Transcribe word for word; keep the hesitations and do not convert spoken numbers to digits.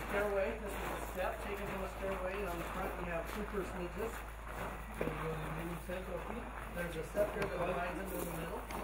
stairway. This is a step taken from a stairway, and on the front you have two personages. There's a scepter that divides them in the middle.